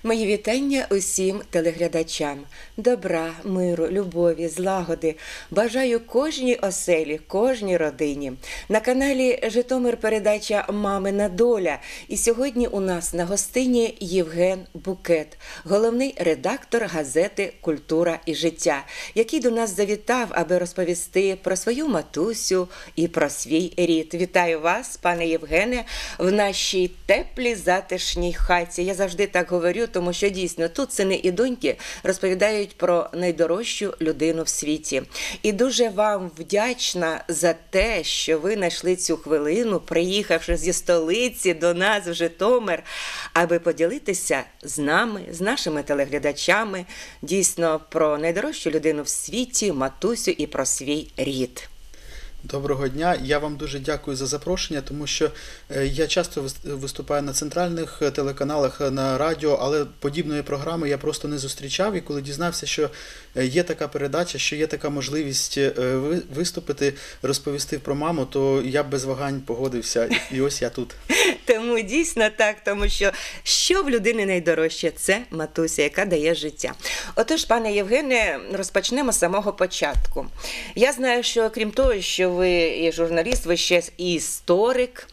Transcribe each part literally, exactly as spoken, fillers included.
Мої вітання усім телеглядачам. Добра, миру, любові, злагоди бажаю кожній оселі, кожній родині. На каналі Житомир передача «Мамина доля». І сьогодні у нас на гостині Євген Букет, головний редактор газети «Культура і життя», який до нас завітав, аби розповісти про свою матусю і про свій рід. Вітаю вас, пане Євгене, в нашій теплій затишній хаті. Я завжди так говорю, тому що дійсно тут сини і доньки розповідають про найдорожчу людину в світі. І дуже вам вдячна за те, що ви знайшли цю хвилину, приїхавши зі столиці до нас в Житомир, аби поділитися з нами, з нашими телеглядачами, дійсно про найдорожчу людину в світі, матусю, і про свій рід. Доброго дня. Я вам дуже дякую за запрошення, тому що я часто виступаю на центральних телеканалах, на радіо, але подібної програми я просто не зустрічав. І коли дізнався, що є така передача, що є така можливість виступити, розповісти про маму, то я без вагань погодився. І ось я тут. Тому дійсно так, тому що що в людини найдорожче – це матуся, яка дає життя. Отож, пане Євгене, розпочнемо з самого початку. Я знаю, що крім того, що ви є журналіст, ви ще і історик,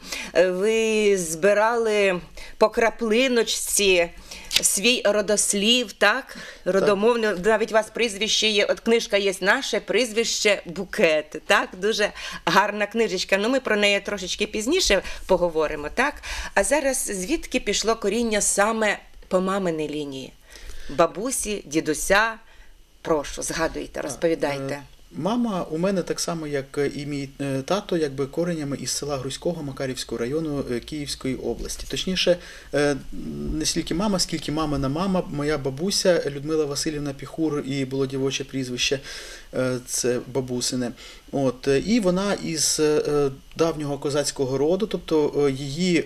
ви збирали по краплиночці свій родослів, так? Родомовний, так. Навіть у вас прізвище є, от книжка є «Наше прізвище Букет», так? Дуже гарна книжечка, ну ми про неї трошечки пізніше поговоримо, так? А зараз звідки пішло коріння саме по маминій лінії? Бабусі, дідуся, прошу, згадуйте, розповідайте. Мама у мене так само, як і мій тато, якби коренями із села Грузького Макарівського району Київської області. Точніше, не стільки мама, скільки мамина мама, моя бабуся Людмила Василівна Піхур, і було дівоче прізвище, це бабусине. От, і вона із давнього козацького роду, тобто її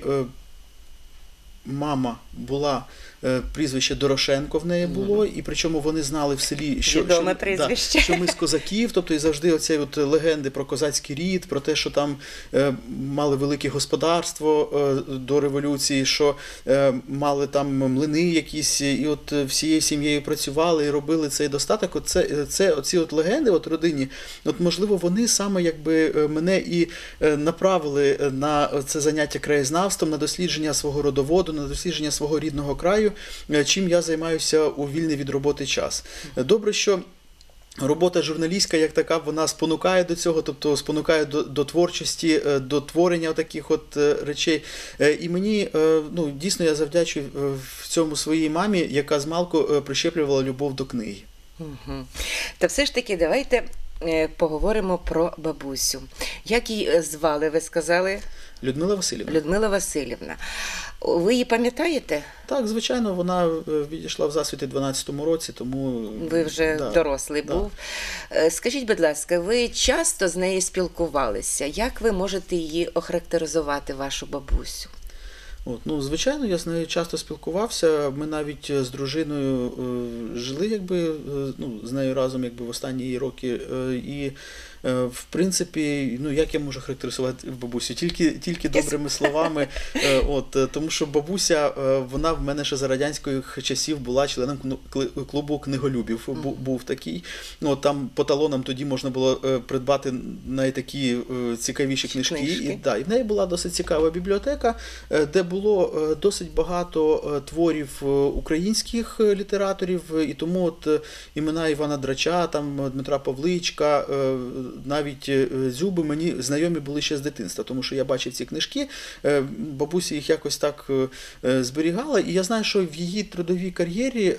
мама була, прізвище Дорошенко в неї було, і причому вони знали в селі, що, що, да, що ми з козаків, тобто і завжди оці от легенди про козацький рід, про те, що там е, мали велике господарство е, до революції, що е, мали там млини якісь, і от всією сім'єю працювали і робили цей достаток. От це, це оці от легенди от родині, от можливо вони саме якби мене і направили на це заняття краєзнавством, на дослідження свого родоводу, на дослідження свого рідного краю, чим я займаюся у вільний від роботи час. Добре, що робота журналістська, як така, вона спонукає до цього, тобто спонукає до, до творчості, до творення таких от речей. І мені, ну, дійсно, я завдячую в цьому своїй мамі, яка змалку прищеплювала любов до книги. Угу. Та все ж таки, давайте поговоримо про бабусю. Як її звали, ви сказали? Людмила Василівна. Людмила Василівна. Ви її пам'ятаєте? Так, звичайно, вона відійшла в засвіт у дванадцятому році, тому... Ви вже да, дорослий да. був. Скажіть, будь ласка, ви часто з нею спілкувалися? Як ви можете її охарактеризувати, вашу бабусю? От, ну, звичайно, я з нею часто спілкувався. Ми навіть з дружиною е, жили, якби, е, ну, з нею разом, якби, в останні роки. Е, і, е, в принципі, ну, як я можу характеризувати бабусю? Тільки, тільки добрими словами. Е, от, тому що бабуся, е, вона в мене ще за радянських часів була членом клубу книголюбів. Був, був такий. Ну, от, там по талонам тоді можна було е, придбати найтакі е, цікавіші книжки. Книжки. І, да, і в неї була досить цікава бібліотека, е, де було досить багато творів українських літераторів, і тому от імена Івана Драча, там, Дмитра Павличка, навіть Дзюби мені знайомі були ще з дитинства, тому що я бачив ці книжки, бабуся їх якось так зберігала, і я знаю, що в її трудовій кар'єрі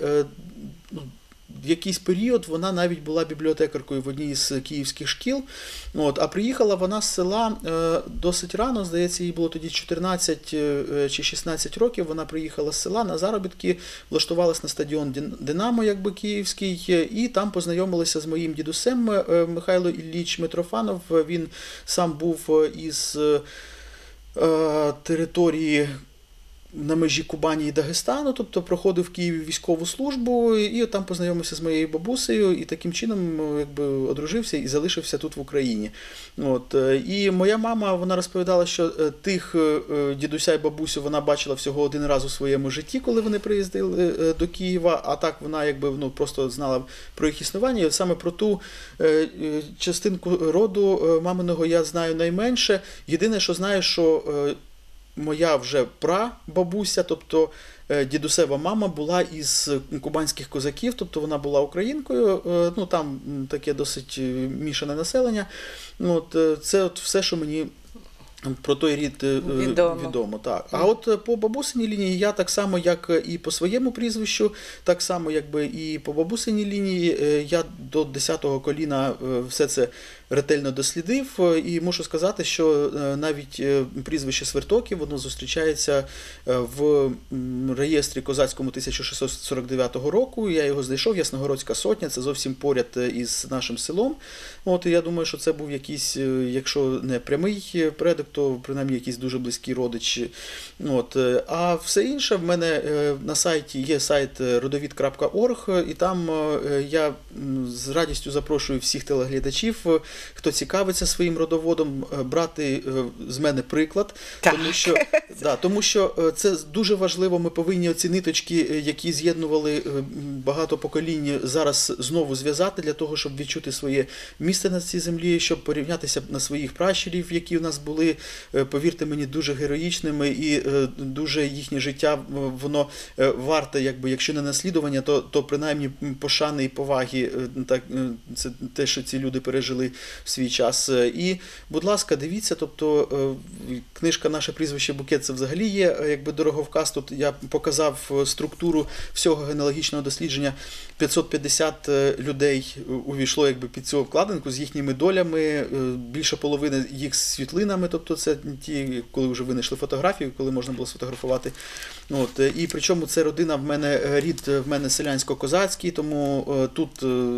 в якийсь період вона навіть була бібліотекаркою в одній з київських шкіл. От, а приїхала вона з села е, досить рано, здається, їй було тоді чотирнадцять е, чи шістнадцять років. Вона приїхала з села на заробітки, влаштувалась на стадіон Динамо, якби київський, і там познайомилася з моїм дідусем е, Михайло Ілліч Митрофанов. Він сам був із е, території на межі Кубані і Дагестану, тобто проходив в Києві військову службу, і там познайомився з моєю бабусею, і таким чином якби одружився і залишився тут в Україні. От. І моя мама, вона розповідала, що тих дідуся і бабусю вона бачила всього один раз у своєму житті, коли вони приїздили до Києва, а так вона якби ну, просто знала про їх існування. І саме про ту частинку роду маминого я знаю найменше. Єдине, що знаю, що моя вже прабабуся, тобто дідусева мама, була із кубанських козаків, тобто вона була українкою, ну там таке досить мішане населення. От, це от все, що мені про той рід відомо. відомо так. А от по бабусиній лінії я так само, як і по своєму прізвищу, так само, якби і по бабусиній лінії, я до десятого коліна все це ретельно дослідив, і мушу сказати, що навіть прізвище Свертоків, воно зустрічається в реєстрі козацькому тисяча шістсот сорок дев'ятого року. Я його знайшов, Ясногородська сотня, це зовсім поряд із нашим селом. От, і я думаю, що це був якийсь, якщо не прямий предок, то принаймні якийсь дуже близький родич. От. А все інше в мене на сайті є сайт родовід крапка орг, і там я з радістю запрошую всіх телеглядачів, хто цікавиться своїм родоводом, брати з мене приклад, тому що, да, тому що це дуже важливо, ми повинні оці ниточки, які з'єднували багато поколінь, зараз знову зв'язати для того, щоб відчути своє місце на цій землі, щоб порівнятися на своїх пращурів, які у нас були, повірте мені, дуже героїчними, і дуже їхнє життя, воно варте, якби, якщо не наслідування, то, то принаймні пошани і поваги, так, це те, що ці люди пережили в свій час. І, будь ласка, дивіться, тобто книжка «Наше прізвище Букет» це взагалі є якби дороговказ. Тут я показав структуру всього генеалогічного дослідження. п'ятсот п'ятдесят людей увійшло якби під цю обкладинку з їхніми долями, більше половини їх з світлинами, тобто це ті, коли вже винайшли фотографію, коли можна було сфотографувати. От. І причому це родина в мене, рід в мене селянсько-козацький, тому тут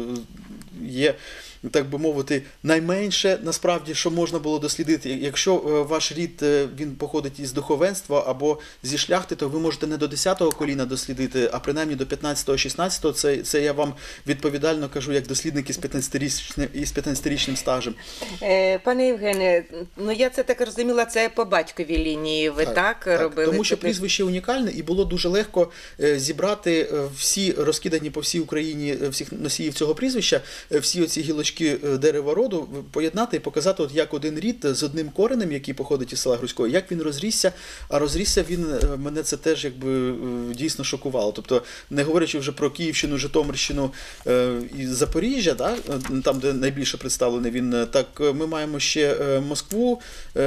є, так би мовити, найменше, насправді, що можна було дослідити. Якщо ваш рід, він походить із духовенства або зі шляхти, то ви можете не до десятого коліна дослідити, а принаймні до п'ятнадцятого-шістнадцятого. Це, це я вам відповідально кажу, як дослідник із п'ятнадцятирічним, із п'ятнадцятирічним стажем. Пане Євгене, ну я це так розуміла, це по батьковій лінії ви так, так, так робили? Тому що прізвище унікальне, і було дуже легко зібрати всі розкидані по всій Україні, всіх носіїв цього прізвища, всі оці гілочки дерева роду, поєднати і показати, от як один рід з одним коренем, який походить із села Грузького, як він розрісся, а розрісся він, мене це теж якби дійсно шокувало. Тобто, не говорячи вже про Київщину, Житомирщину і Запоріжжя, да, там, де найбільше представлений він, так ми маємо ще Москву,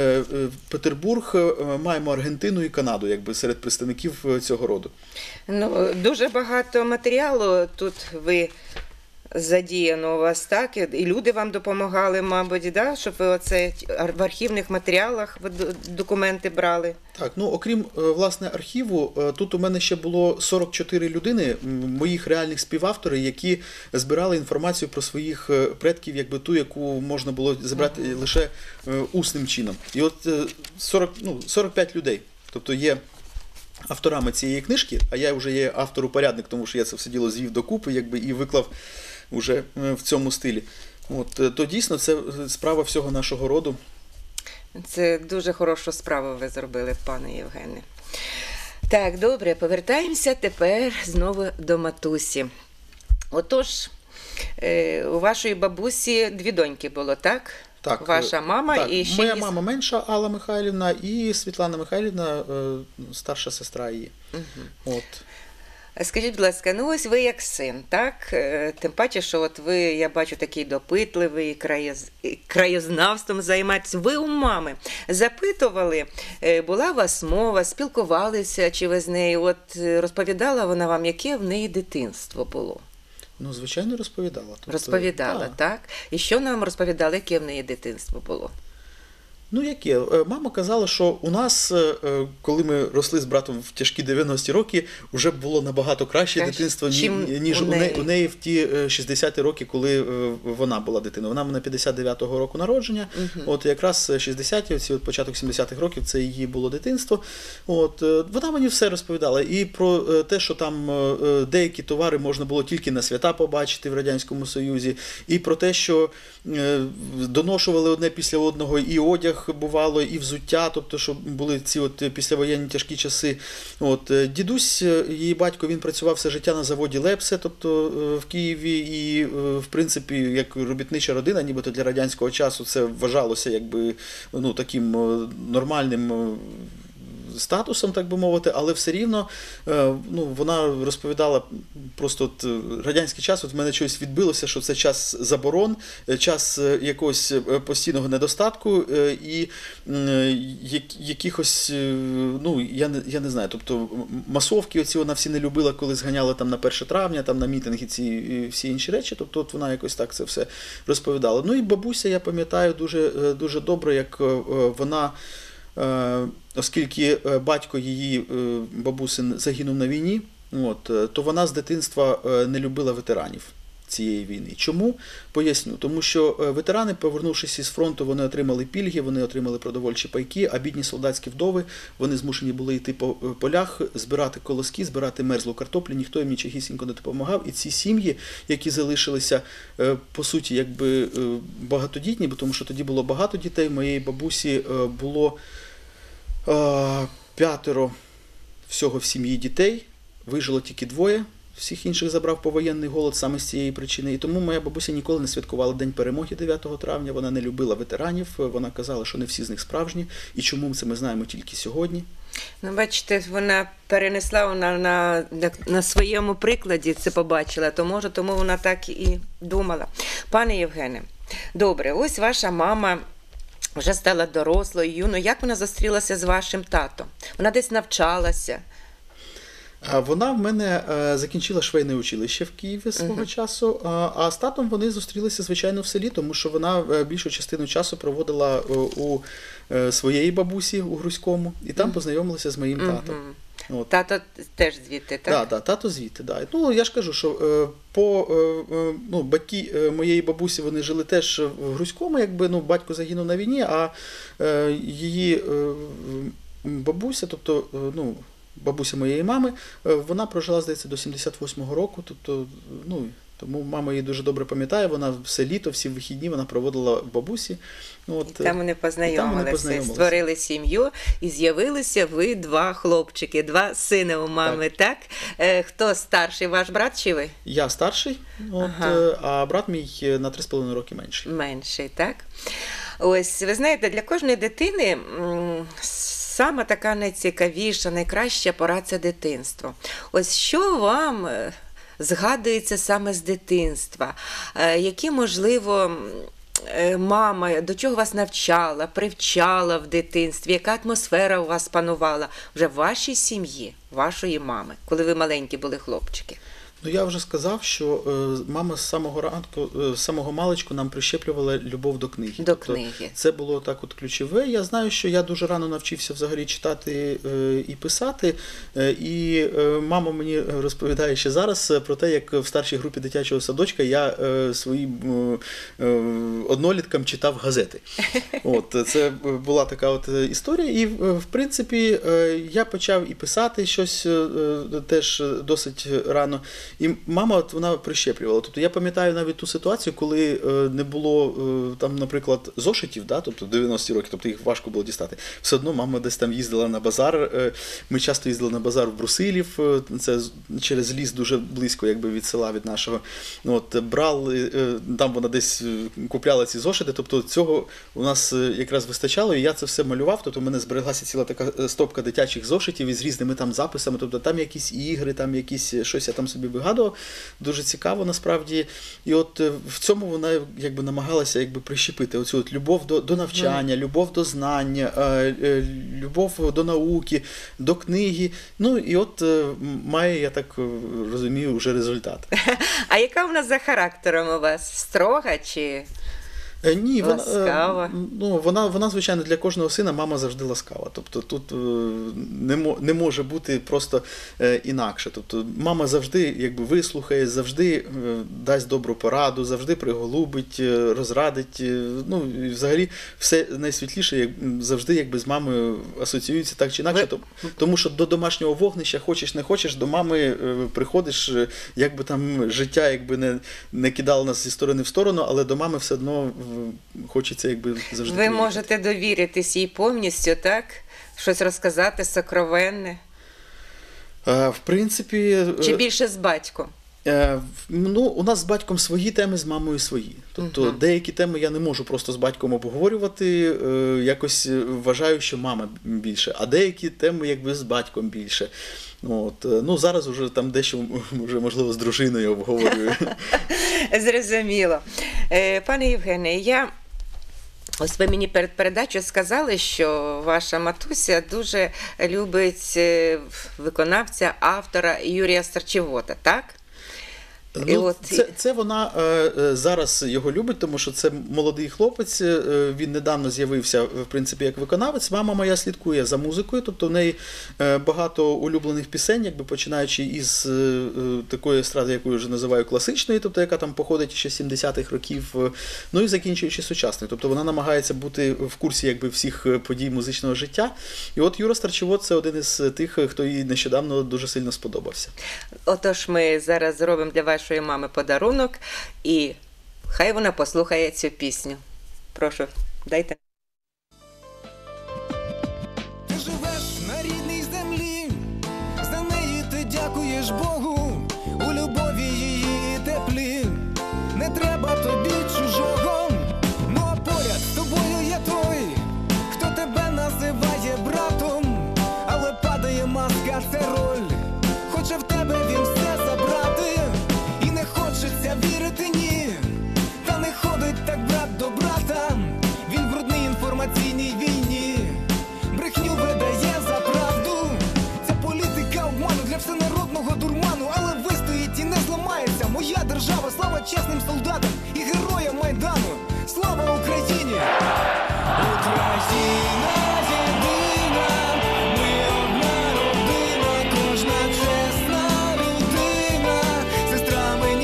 Петербург, маємо Аргентину і Канаду, якби серед представників цього роду. Ну, дуже багато матеріалу тут ви задіяно у вас, так? І люди вам допомагали, мабуть, да? Щоб ви оце в архівних матеріалах документи брали? Так, ну окрім, власне, архіву, тут у мене ще було сорок чотири людини, моїх реальних співавторів, які збирали інформацію про своїх предків, якби ту, яку можна було зібрати uh-huh. лише усним чином. І от сорок, ну, сорок п'ять людей, тобто є авторами цієї книжки, а я вже є автор-упорядник, тому що я це все діло звів докупи, якби, і виклав уже в цьому стилі. От, то дійсно це справа всього нашого роду. Це дуже хорошу справу ви зробили, пане Євгене. Так, добре, повертаємося тепер знову до матусі. Отож, у вашої бабусі дві доньки було, так? Так, ваша мама так, і ще моя є... мама менша, Алла Михайлівна, і Світлана Михайлівна, старша сестра її. Угу. От. Скажіть, будь ласка, ну ось ви як син, так? Тим паче, що от ви, я бачу, такий допитливий, краєз... краєзнавством займаєтесь. Ви у мами запитували, була у вас мова, спілкувалися, чи ви з нею, от розповідала вона вам, яке в неї дитинство було? Ну, звичайно, розповідала. Тобто, розповідала, так. так? І що нам розповідали, яке в неї дитинство було? Ну, яке? Мама казала, що у нас, коли ми росли з братом в тяжкі дев'яності роки, вже було набагато краще Кращ, дитинство, ніж у неї. у неї в ті шістдесяті роки, коли вона була дитиною. Вона в мене п'ятдесят дев'ятого року народження, угу. От якраз шістдесяті, оці от початок сімдесятих років, це її було дитинство. От, вона мені все розповідала. І про те, що там деякі товари можна було тільки на свята побачити в Радянському Союзі, і про те, що доношували одне після одного і одяг, бувало, і взуття, тобто, що були ці от післявоєнні тяжкі часи. От, дідусь, її батько, він працював все життя на заводі Лепсе, тобто в Києві, і, в принципі, як робітнича родина, нібито для радянського часу це вважалося якби, ну, таким нормальним статусом, так би мовити, але все рівно, ну, вона розповідала просто от, радянський час, от в мене щось відбилося, що це час заборон, час якогось постійного недостатку і якихось, ну, я не, я не знаю, тобто масовки оці вона всі не любила, коли зганяла там на перше травня, там на мітинги ці і всі інші речі, тобто от вона якось так це все розповідала. Ну і бабуся, я пам'ятаю дуже, дуже добре, як вона, оскільки батько її бабусин загинув на війні, от, то вона з дитинства не любила ветеранів цієї війни. Чому? Поясню. Тому що ветерани, повернувшись із фронту, вони отримали пільги, вони отримали продовольчі пайки, а бідні солдатські вдови, вони змушені були йти по полях, збирати колоски, збирати мерзлу картоплю, ніхто їм нічогісінько не допомагав. І ці сім'ї, які залишилися, по суті, якби багатодітні, бо тому що тоді було багато дітей, моєї бабусі було п'ятеро всього в сім'ї дітей, вижило тільки двоє, всіх інших забрав повоєнний голод саме з цієї причини. І тому моя бабуся ніколи не святкувала День перемоги дев'ятого травня, вона не любила ветеранів, вона казала, що не всі з них справжні, і чому це ми знаємо тільки сьогодні. Ну, бачите, вона перенесла, вона на, на, на своєму прикладі це побачила, то може, тому вона так і думала. Пане Євгене, добре, ось ваша мама вже стала дорослою, юною. Як вона зустрілася з вашим татом? Вона десь навчалася? Вона в мене закінчила швейне училище в Києві свого uh-huh. часу, а з татом вони зустрілися, звичайно, в селі, тому що вона більшу частину часу проводила у своєї бабусі у Грузькому, і там uh-huh. познайомилася з моїм татом. Uh-huh. От. Тато теж звідти, так? Так, да, да, тато звідти, да. Ну, я ж кажу, що по, ну, батьки моєї бабусі, вони жили теж в Грузькому, якби, ну, батько загинув на війні, а її бабуся, тобто, ну, бабуся моєї мами, вона прожила, здається, до сімдесят восьмого року, тобто, ну, тому мама її дуже добре пам'ятає, вона все літо, всі вихідні вона проводила в бабусі. От, і там вони познайомилися, познайомилися. Створили сім'ю, і з'явилися ви два хлопчики, два сини у мами, так? так? Хто старший, ваш брат чи ви? Я старший, от, ага. а брат мій на три з половиною роки менший. Менший, так? Ось, ви знаєте, для кожної дитини саме така найцікавіша, найкраща пора – це дитинство. Ось що вам згадується саме з дитинства? Які, можливо, мама до чого вас навчала, привчала в дитинстві? Яка атмосфера у вас панувала вже в вашій сім'ї, вашої мами, коли ви маленькі були хлопчики? Ну, я вже сказав, що е, мама з самого ранку, е, з самого маличку нам прищеплювала любов до книги. До тобто, книги. Це було так от ключове. Я знаю, що я дуже рано навчився взагалі читати е, і писати. Е, і е, мама мені розповідає ще зараз про те, як в старшій групі дитячого садочка я е, своїм е, одноліткам читав газети. От, це була така от історія. І, в принципі, е, я почав і писати щось е, теж досить рано. І мама, от, вона прищеплювала. Тобто я пам'ятаю навіть ту ситуацію, коли е, не було е, там, наприклад, зошитів, да? Тобто дев'яності роки, тобто їх важко було дістати. Все одно мама десь там їздила на базар. Е, ми часто їздили на базар в Брусилів, е, це через ліс дуже близько, якби від села, від нашого. От, брали, е, там вона десь купляла ці зошити, тобто цього у нас якраз вистачало, і я це все малював, тобто в мене збереглася ціла така стопка дитячих зошитів із різними там записами, тобто там якісь ігри, там якісь щось я там собі вигадував, дуже цікаво насправді. І от в цьому вона якби намагалася якби прищепити оцю от любов до, до навчання, любов до знання, любов до науки, до книги. Ну і от має, я так розумію, вже результат. А яка в нас за характером у вас? Строга чи... Ні, вона, ласкава. Ну, вона, вона, звичайно, для кожного сина мама завжди ласкава. Тобто тут не, не може бути просто інакше. Тобто мама завжди якби вислухає, завжди дасть добру пораду, завжди приголубить, розрадить. Ну, і взагалі все найсвітліше як, завжди якби з мамою асоціюється так чи інакше. Ви... Тому що до домашнього вогнища, хочеш не хочеш, до мами приходиш, якби там життя якби не, не кидало нас зі сторони в сторону, але до мами все одно хочеться якби завжди. Ви приїхати. можете довіритись їй повністю, так? Щось розказати сокровенне? А, в принципі... Чи більше з батьком? Ну, у нас з батьком свої теми, з мамою свої. Тобто uh-huh. деякі теми я не можу просто з батьком обговорювати, якось вважаю, що мама більше, а деякі теми якби з батьком більше. От. Ну, зараз вже там дещо, вже, можливо, з дружиною обговорюю. Зрозуміло. Пане Євгене, я... Ось ви мені перед передачею сказали, що ваша матуся дуже любить виконавця, автора Юрія Старчевота, так? Ну, от... це, це вона е, зараз його любить, тому що це молодий хлопець, е, він недавно з'явився, в принципі, як виконавець. Мама моя слідкує за музикою, тобто в неї е, багато улюблених пісень, якби починаючи із е, такої естради, яку я вже називаю класичної, тобто яка там походить ще з сімдесятих років, е, ну і закінчуючи сучасною. Тобто вона намагається бути в курсі якби всіх подій музичного життя. І от Юра Старчевот – це один із тих, хто їй нещодавно дуже сильно сподобався. Отож, ми зараз зробимо для вас вашої мами подарунок, і хай вона послухає цю пісню. Прошу, дайте. Ти живеш на рідній землі, за неї ти дякуєш Богу, у любові її теплі, не треба тобі чужого, ну а поряд з тобою є той, хто тебе називає братом, але падає маска, це роль, хоче в тебе він все забрати. Хочеться вірити, ні, та не ходить так брат до брата. Він в брудній інформаційній війні брехню видає за правду. Це політика обману для всенародного дурману. Але вистоїть і не зламається моя держава. Слава чесним солдатам і героям Майдану. Слава Україні! Україна єдина, ми одна родина, кожна чесна людина, сестра мені.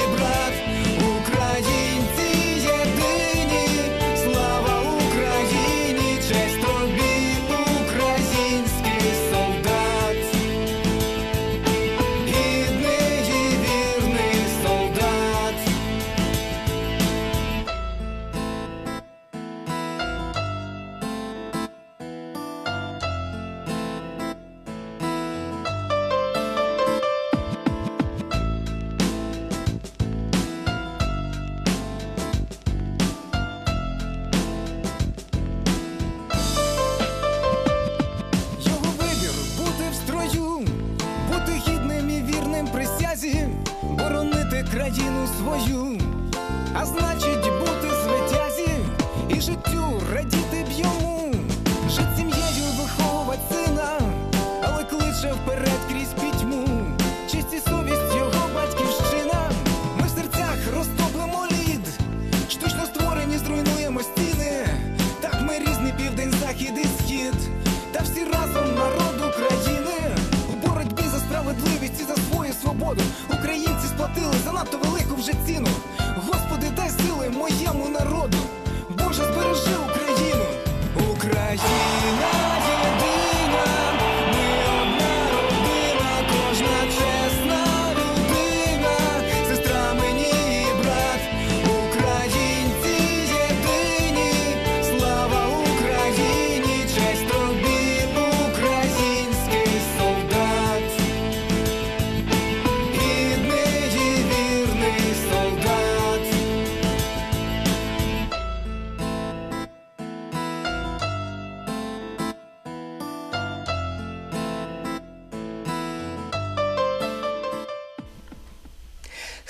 Країну свою, а значить бути звитязі і життю радіти б йому, жить сім'єю, виховувати сина, але кличе вперед крізь пітьму, честь і совість його батьківщина. Ми в серцях розтоплимо лід, штучно створені, зруйнуємо стіни. Так ми різні, південь, захід і схід, та всі разом народ України. У боротьбі за справедливість і за свою свободу українці сплатили занадто велику вже ціну. Господи, дай сили моєму народу, Боже, збережи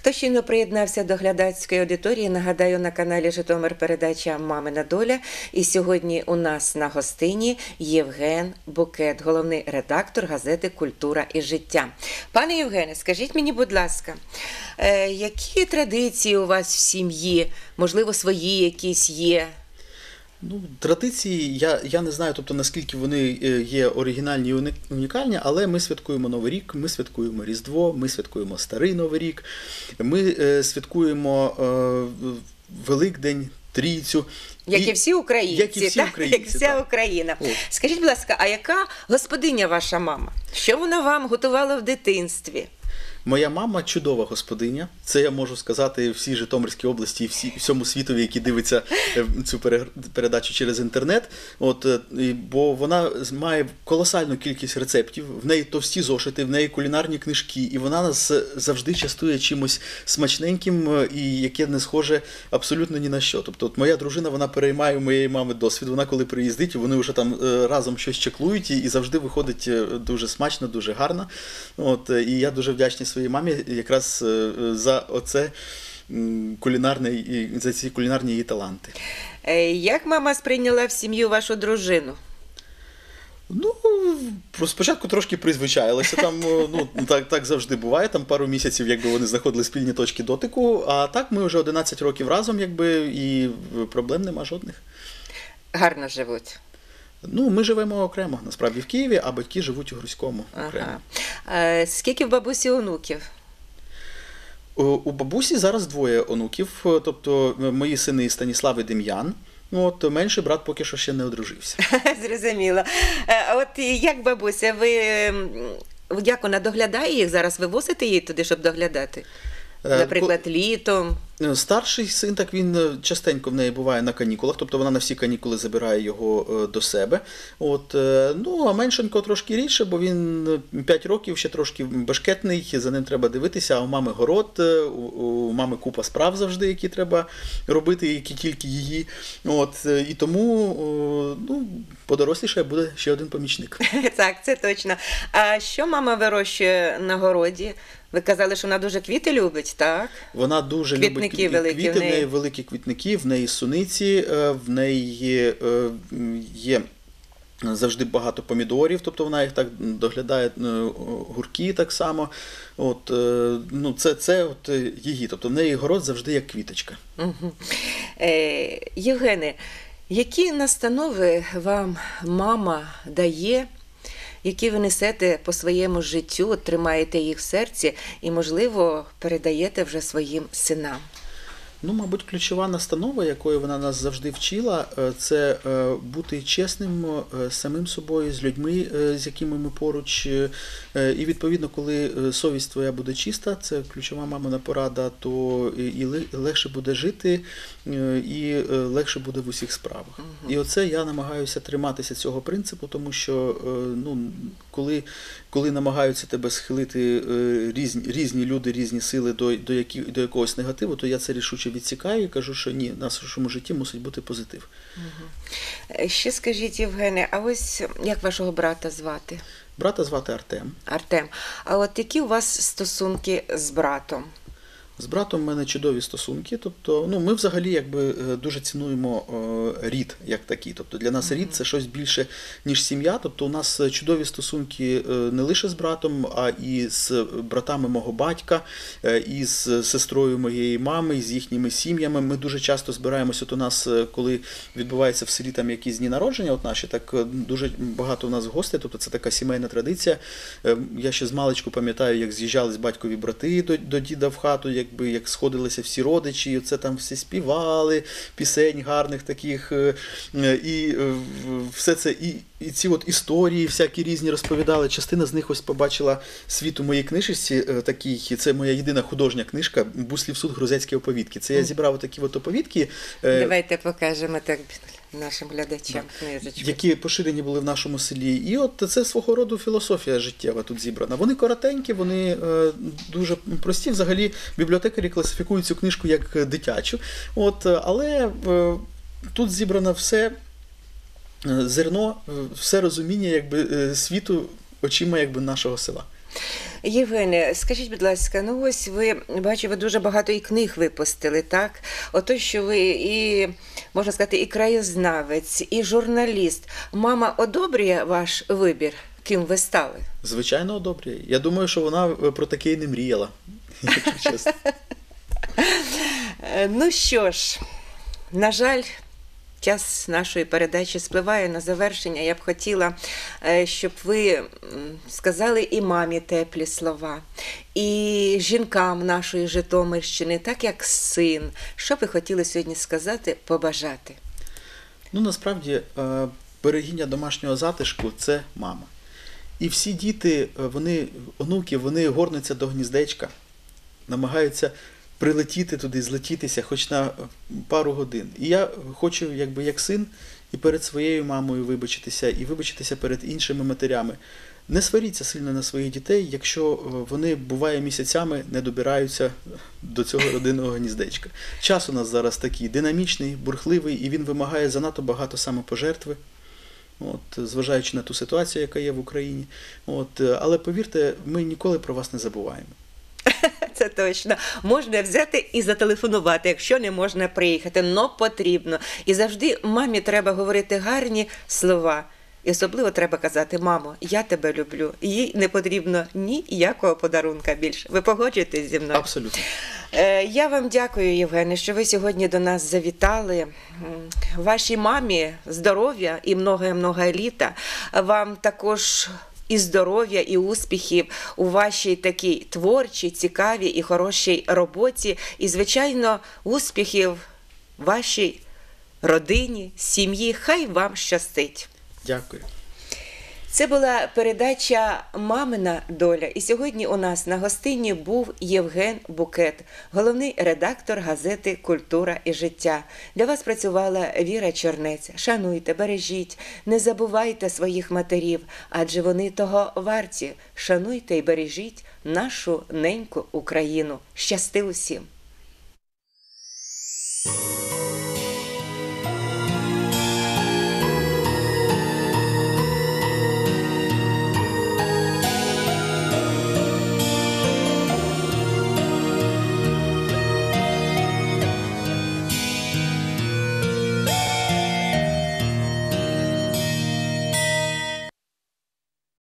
Хто щойно приєднався до глядацької аудиторії, нагадаю, на каналі «Житомир» передача «Мамина доля». І сьогодні у нас на гостині Євген Букет, головний редактор газети «Культура і життя». Пане Євгене, скажіть мені, будь ласка, які традиції у вас в сім'ї, можливо, свої якісь є? Ну, традиції, я, я не знаю, тобто, наскільки вони є оригінальні і унікальні, але ми святкуємо Новий рік, ми святкуємо Різдво, ми святкуємо Старий Новий рік, ми е, святкуємо е, Великдень, Трійцю. Як і, і всі українці, як і всі так? українці, Як вся так. Україна. О. Скажіть, будь ласка, а яка господиня ваша мама? Що вона вам готувала в дитинстві? Моя мама чудова господиня. Це я можу сказати всій Житомирській області і всі, всьому світові, які дивляться цю передачу через інтернет. От, бо вона має колосальну кількість рецептів, в неї товсті зошити, в неї кулінарні книжки, і вона нас завжди частує чимось смачненьким, і яке не схоже абсолютно ні на що. Тобто, от моя дружина, вона переймає у моєї мами досвід. Вона коли приїздить, вони вже там разом щось чеклують, і завжди виходить дуже смачно, дуже гарно. От, і я дуже вдячний своїй мамі якраз за оце кулінарне, за ці кулінарні її таланти. Як мама сприйняла в сім'ю вашу дружину? Ну, спочатку трошки призвичаїлася, там, ну, так, так завжди буває, там пару місяців, якби вони знаходили спільні точки дотику, а так ми вже одинадцять років разом, якби, і проблем нема жодних. Гарно живуть. Ну, ми живемо окремо, насправді, в Києві, а батьки живуть у Грузькому окремо. Ага. Скільки в бабусі онуків? У, у бабусі зараз двоє онуків, тобто мої сини Станіслав і Дем'ян. От, менший брат поки що ще не одружився. Зрозуміло. А от як бабуся, ви, як вона доглядає їх зараз? Ви возите її туди, щоб доглядати? Наприклад, літом? Старший син, так він частенько в неї буває на канікулах, тобто вона на всі канікули забирає його до себе. От, ну, а меншенько трошки рідше, бо він п'ять років, ще трошки бешкетний, за ним треба дивитися, а у мами город, у мами купа справ завжди, які треба робити, які тільки її. От, і тому, ну, подоросліше буде ще один помічник. Так, це точно. А що мама вирощує на городі? Ви казали, що вона дуже квіти любить, так? Вона дуже квітники любить великі, квіти, в неї. в неї великі квітники, в неї суниці, в неї є, є завжди багато помідорів, тобто вона їх так доглядає, гурки так само. От, ну, це, це от її, тобто в неї город завжди як квіточка. Угу. Е, Євгене, які настанови вам мама дає, які ви несете по своєму життю, тримаєте їх в серці і, можливо, передаєте вже своїм синам? Ну, мабуть, ключова настанова, якою вона нас завжди вчила, це бути чесним самим собою, з людьми, з якими ми поруч. І, відповідно, коли совість твоя буде чиста, це ключова мамина порада, то і легше буде жити, і легше буде в усіх справах. Угу. І оце я намагаюся триматися цього принципу, тому що, ну, коли, коли намагаються тебе схилити різні, різні люди, різні сили до, до, які, до якогось негативу, то я це рішуче відсікаю і кажу, що ні, в нашому житті мусить бути позитив. Угу. Ще скажіть, Євгене, а ось як вашого брата звати? Брата звати Артем. Артем. А от які у вас стосунки з братом? З братом в мене чудові стосунки, тобто, ну, ми взагалі якби дуже цінуємо рід як такий. Тобто для нас рід – це щось більше, ніж сім'я. Тобто у нас чудові стосунки не лише з братом, а і з братами мого батька, і з сестрою моєї мами, і з їхніми сім'ями. Ми дуже часто збираємося. От у нас, коли відбувається в селі там якісь дні народження, от наші, так дуже багато у нас гостей, тобто це така сімейна традиція. Я ще з маличку пам'ятаю, як з'їжджались батькові брати до, до діда в хату, якби як сходилися всі родичі, і це там всі співали, пісень гарних таких, і все це, і, і ці от історії всякі різні розповідали. Частина з них ось побачила світ у моїй книжці такій, це моя єдина художня книжка «Буслів суд. Грузецькі оповідки». Це я зібрав такі от оповідки. Давайте покажемо так нашим глядачам книжечку. Які поширені були в нашому селі. І от це свого роду філософія життєва тут зібрана. Вони коротенькі, вони е, дуже прості. Взагалі бібліотекарі класифікують цю книжку як дитячу. От, але е, тут зібрано все зерно, все розуміння якби, світу очима якби, нашого села. Євгене, скажіть, будь ласка, ну ось ви, бачу, ви дуже багато і книг випустили, так? Ото, що ви і, можна сказати, і краєзнавець, і журналіст. Мама одобрює ваш вибір, ким ви стали? Звичайно, одобрює. Я думаю, що вона про таке і не мріяла, якщо чесно. Ну що ж, на жаль, час нашої передачі спливає на завершення. Я б хотіла, щоб ви сказали і мамі теплі слова, і жінкам нашої Житомирщини, так як син. Що б ви хотіли сьогодні сказати, побажати? Ну, насправді, берегиня домашнього затишку – це мама. І всі діти, вони, онуки, вони горнуться до гніздечка, намагаються прилетіти туди, злетітися хоч на пару годин. І я хочу, якби як син, і перед своєю мамою вибачитися, і вибачитися перед іншими матерями. Не сваріться сильно на своїх дітей, якщо вони, буває, місяцями не добираються до цього родинного гніздечка. Час у нас зараз такий динамічний, бурхливий, і він вимагає занадто багато самопожертви, от, зважаючи на ту ситуацію, яка є в Україні. От, але повірте, ми ніколи про вас не забуваємо. Це точно. Можна взяти і зателефонувати, якщо не можна приїхати. Но потрібно. І завжди мамі треба говорити гарні слова. І особливо треба казати: мамо, я тебе люблю. Їй не потрібно ніякого подарунка більше. Ви погоджуєтесь зі мною? Абсолютно. Я вам дякую, Євгене, що ви сьогодні до нас завітали. Вашій мамі здоров'я і многое-многое літа. Вам також і здоров'я, і успіхів у вашій такій творчій, цікавій і хорошій роботі. І, звичайно, успіхів вашій родині, сім'ї. Хай вам щастить. Дякую. Це була передача «Мамина доля». І сьогодні у нас на гостині був Євген Букет, головний редактор газети «Культура і життя». Для вас працювала Віра Чернець. Шануйте, бережіть, не забувайте своїх матерів, адже вони того варті. Шануйте і бережіть нашу неньку Україну. Щасти усім!